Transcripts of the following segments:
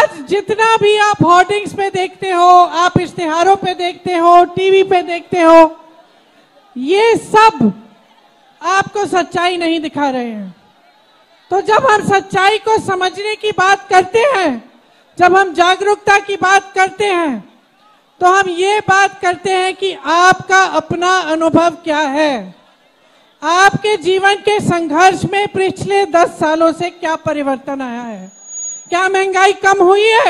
आज जितना भी आप होर्डिंग्स पे देखते हो, आप इश्तिहारों पे देखते हो, टीवी पे देखते हो, ये सब आपको सच्चाई नहीं दिखा रहे हैं। तो जब हम सच्चाई को समझने की बात करते हैं, जब हम जागरूकता की बात करते हैं, तो हम ये बात करते हैं कि आपका अपना अनुभव क्या है, आपके जीवन के संघर्ष में पिछले 10 सालों से क्या परिवर्तन आया है। क्या महंगाई कम हुई है?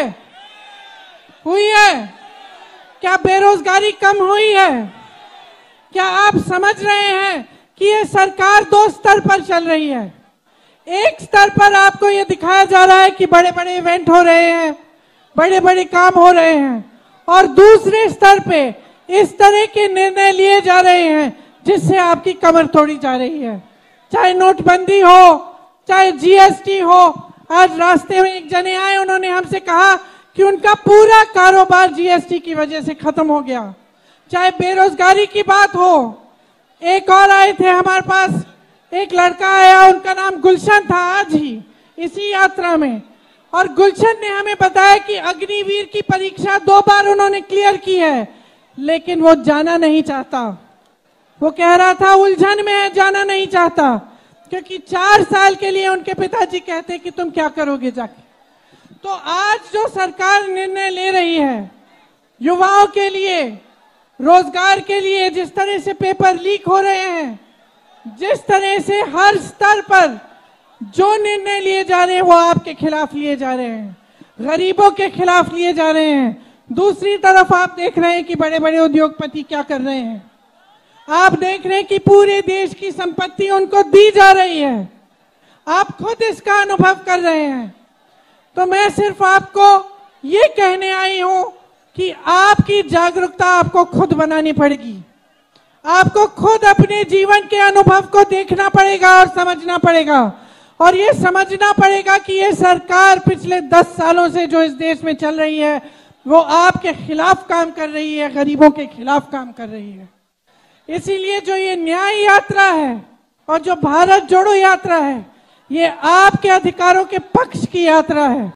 हुई है? क्या बेरोजगारी कम हुई है? क्या आप समझ रहे हैं कि ये सरकार 2 स्तर पर चल रही है? एक स्तर पर आपको ये दिखाया जा रहा है कि बड़े बड़े इवेंट हो रहे हैं, बड़े बड़े काम हो रहे हैं, और दूसरे स्तर पे इस तरह के निर्णय लिए जा रहे हैं जिससे आपकी कमर तोड़ी जा रही है। चाहे नोटबंदी हो, चाहे जीएसटी हो। आज रास्ते में एक जने आए, उन्होंने हमसे कहा कि उनका पूरा कारोबार जीएसटी की वजह से खत्म हो गया। चाहे बेरोजगारी की बात हो, एक और आए थे हमारे पास, एक लड़का आया, उनका नाम गुलशन था, आज ही इसी यात्रा में, और गुलशन ने हमें बताया कि अग्निवीर की परीक्षा 2 बार उन्होंने क्लियर की है, लेकिन वो जाना नहीं चाहता। वो कह रहा था उलझन में है, जाना नहीं चाहता, क्योंकि 4 साल के लिए उनके पिताजी कहते कि तुम क्या करोगे जाके। तो आज जो सरकार निर्णय ले रही है युवाओं के लिए, रोजगार के लिए, जिस तरह से पेपर लीक हो रहे हैं, जिस तरह से हर स्तर पर जो निर्णय लिए जा रहे हैं वो आपके खिलाफ लिए जा रहे हैं, गरीबों के खिलाफ लिए जा रहे हैं। दूसरी तरफ आप देख रहे हैं कि बड़े बड़े उद्योगपति क्या कर रहे हैं। आप देख रहे हैं कि पूरे देश की संपत्ति उनको दी जा रही है। आप खुद इसका अनुभव कर रहे हैं। तो मैं सिर्फ आपको ये कहने आई हूं कि आपकी जागरूकता आपको खुद बनानी पड़ेगी। आपको खुद अपने जीवन के अनुभव को देखना पड़ेगा और समझना पड़ेगा, और ये समझना पड़ेगा कि ये सरकार पिछले 10 सालों से जो इस देश में चल रही है वो आपके खिलाफ काम कर रही है, गरीबों के खिलाफ काम कर रही है। इसीलिए जो ये न्याय यात्रा है और जो भारत जोड़ो यात्रा है, ये आपके अधिकारों के पक्ष की यात्रा है।